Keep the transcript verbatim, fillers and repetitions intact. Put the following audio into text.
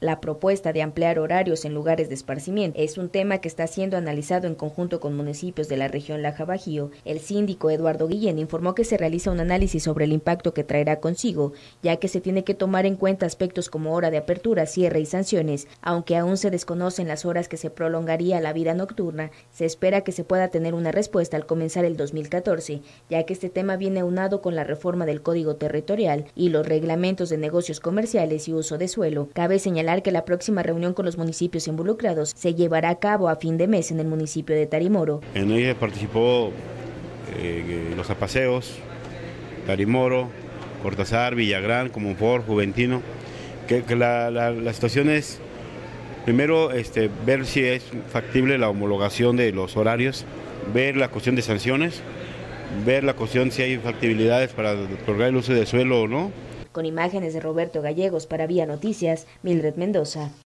La propuesta de ampliar horarios en lugares de esparcimiento es un tema que está siendo analizado en conjunto con municipios de la región Laja-Bajío. El síndico Eduardo Guillén informó que se realiza un análisis sobre el impacto que traerá consigo, ya que se tiene que tomar en cuenta aspectos como hora de apertura, cierre y sanciones. Aunque aún se desconocen las horas que se prolongaría la vida nocturna, se espera que se pueda tener una respuesta al comenzar el dos mil catorce, ya que este tema viene aunado con la reforma del Código Territorial y los reglamentos de negocios comerciales y uso de suelo. Cabe señalar que la próxima reunión con los municipios involucrados se llevará a cabo a fin de mes en el municipio de Tarimoro. En ella participó eh, los apaseos, Tarimoro, Cortázar, Villagrán, Comonfort, Juventino, que, que la, la, la situación es, primero, este, ver si es factible la homologación de los horarios, ver la cuestión de sanciones, ver la cuestión si hay factibilidades para prorrogar el uso de suelo o no. Con imágenes de Roberto Gallegos para Vía Noticias, Mildred Mendoza.